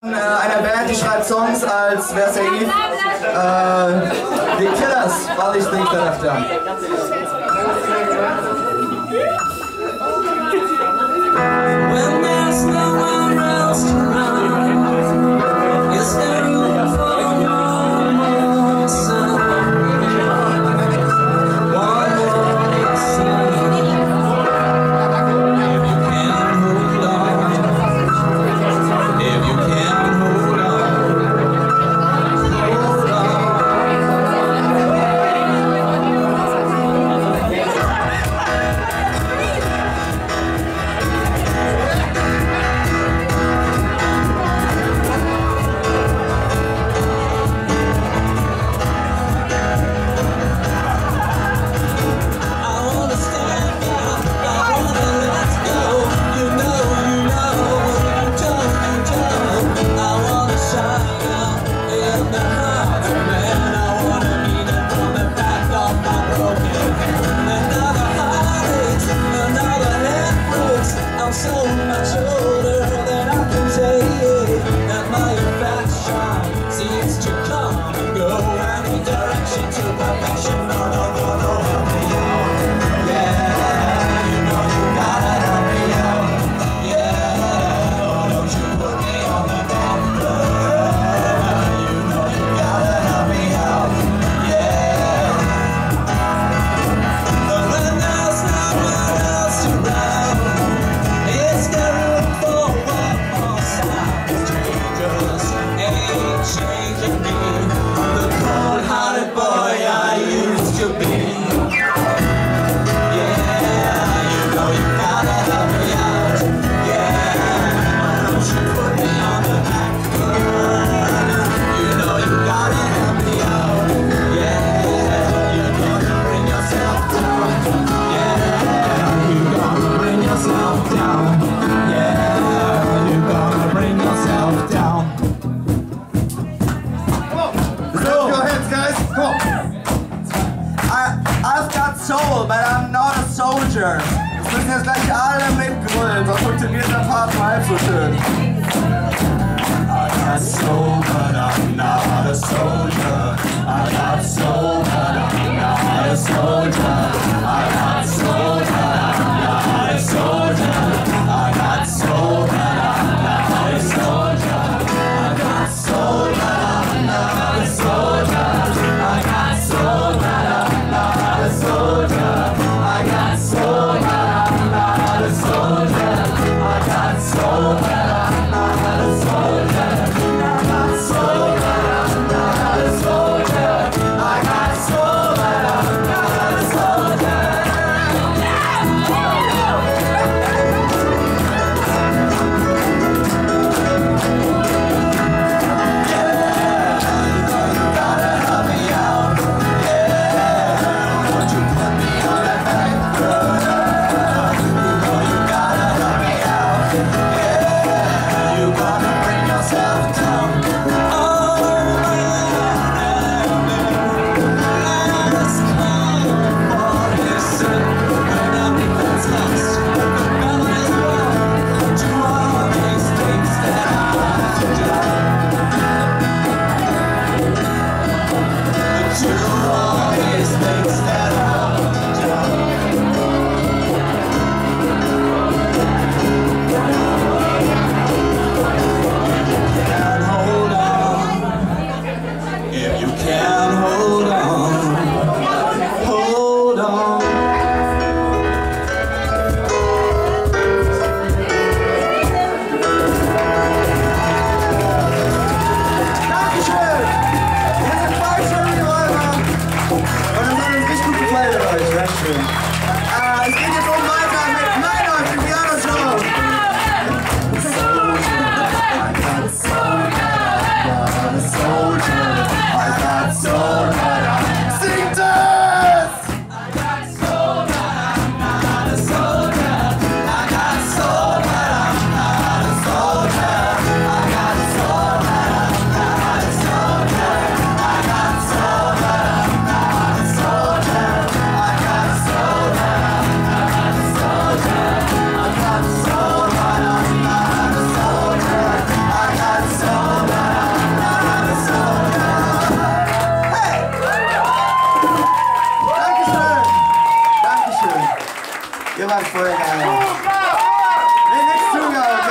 Einer Band, die schreibt Songs, als wäre es Eve. Die Killers, was ich denke dafür. When there's no one else to run, is there room for one more sun? One more sun. If you can't hold on, hold on. But I'm not a soldier. Das müssen jetzt gleich alle mitgrölen, sonst funktioniert der Part nur halb so schön. I got soul, but I'm not a soldier. I got soul, but I'm not a soldier. I got soul, but I'm not a soldier. I got soul, but I'm not a soldier. I got soul, but I'm not a soldier. I got soul, but I'm not a soldier. I got soul, but I'm not a soldier. I got soul, but I'm not a soldier. That's great, man. Hey, next two guys.